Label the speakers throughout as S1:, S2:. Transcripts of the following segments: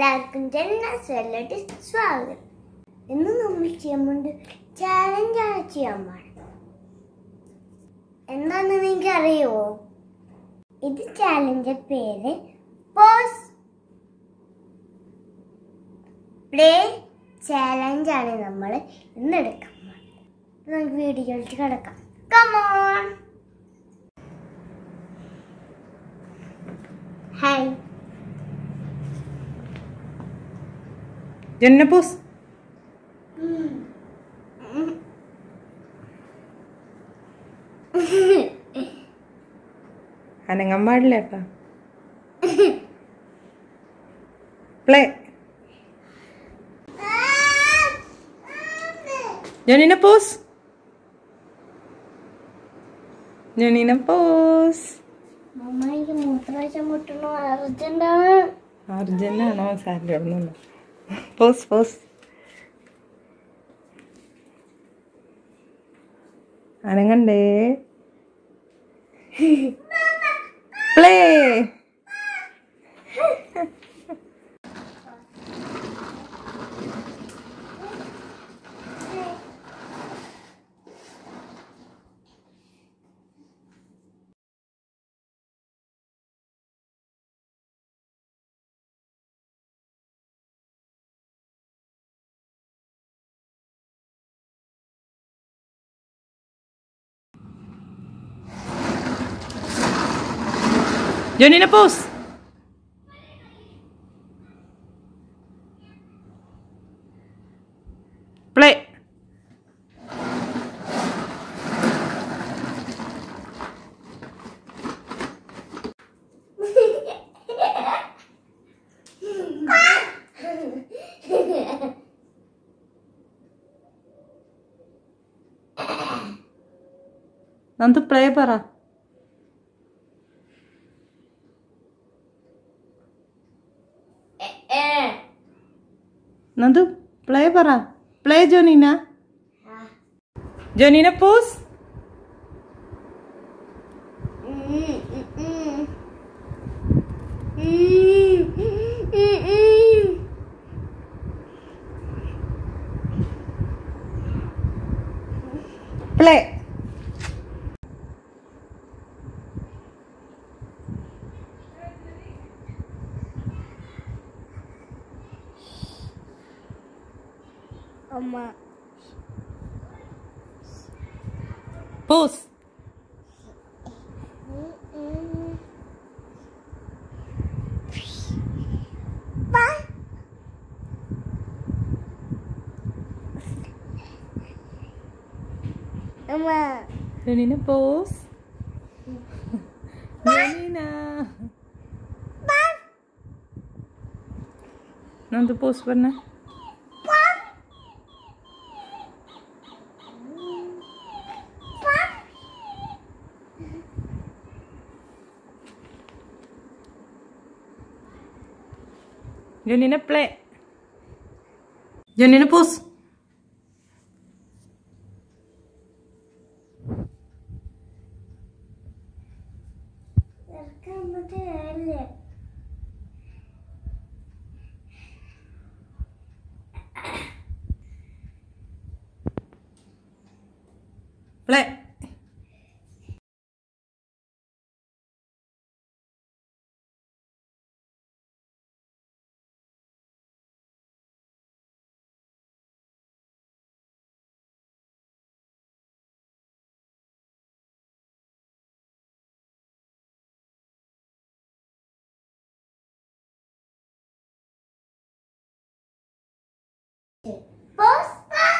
S1: എല്ലാവർക്കും ജന്മസ്വരലോട്ട് സ്വാഗതം. ഇന്ന് നമ്മൾ ചെയ്യാൻ പോകുന്നത് ചാലഞ്ചാണ് ചെയ്യാൻ പോകുന്നത്. എന്താണെന്ന് നിങ്ങൾക്ക് അറിയുമോ? ഇത് ചാലഞ്ചിന്റെ പേര് പോസ് പ്ലേ ചാലഞ്ചാണ് നമ്മൾ ഇന്ന് എടുക്കാൻ പോകുന്നത്. നമുക്ക് വീഡിയോയിലേക്ക് കിടക്കാം. കമോൺ. ഹായ്
S2: ജന്നപൂസ് അനങ്ങാൻ പാടില്ല കേട്ടോ. Play. Janina pose. Janina pose.
S1: അമ്മയ്ക്ക് മൂത്രാഴ്ച മുട്ടണോ? അർജന്റാണ്.
S2: അർജന്റാണോ? സാരില്ല. Pose pose. അനങ്ങണ്ടേ. Play. Janina pose. Play. Nanti play para. Nanti play para. Play Janina. Janina pose. Play.
S1: Amma.
S2: Pose.
S1: Amma.
S2: Janina pose. Janina. Nanti pose warna. Janina play. Janina pose. Play.
S1: Pose.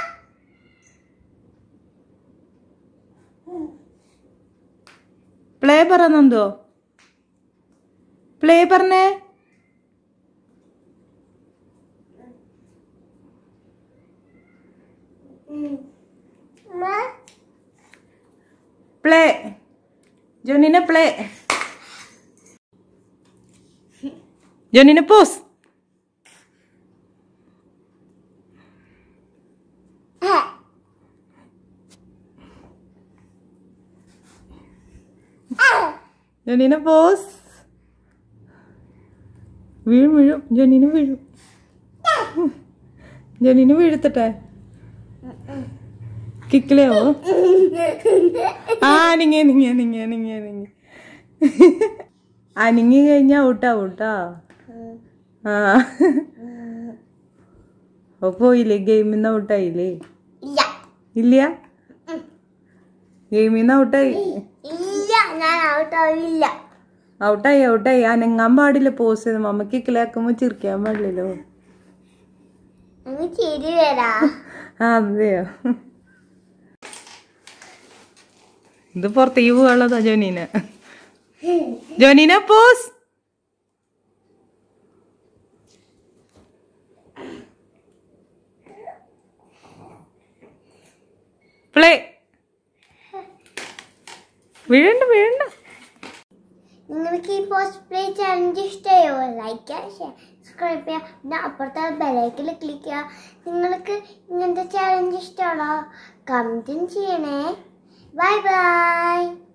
S2: Play പറ നന്ദോ. Play പറഞ്ഞേ. Play. Janina play. Janina pose. Janina pose. Viru, Janina viru. ജോനിനെ വീഴ്ത്തട്ടെ? കിക്കിലെയോ? അനിങ്ങി അനിങ്ങി കഴിഞ്ഞ ഔട്ടാവൂട്ടാ. ആ പോയില്ലേ? ഗെയിമിന്ന് ഔട്ടായില്ലേ? ഇല്ല, ഗെയിമിന്ന് ഔട്ടായി. ഔട്ടായി. അനങ്ങാൻ പാടില്ല. പോസ് ചെയ്ത് മമ്മ കിക്കിലാക്കുമ്പോ ചിരിക്കാൻ പാടില്ലല്ലോ. അതെയോ? ഇത് പുറത്തേക്ക് പോകാനുള്ളതാ ജോനീന. ജോനീന പോസ്. പ്ലേ. വീഴണ്ട.
S1: നിങ്ങൾക്ക് ഈ പോസ്റ്റ് പ്ലേ ചാലഞ്ച് ഇഷ്ടമായോ? ലൈക്ക് ചെയ്യുക, ഷെയർ, സബ്സ്ക്രൈബ് ചെയ്യുക. പിന്നെ അപ്പുറത്തെ ബെല്ലൈക്കനിൽ ക്ലിക്ക് ചെയ്യുക. നിങ്ങൾക്ക് ഇങ്ങനത്തെ ചാലഞ്ച് ഇഷ്ടമാണോ? കമൻറ്റും ചെയ്യണേ. ബൈ.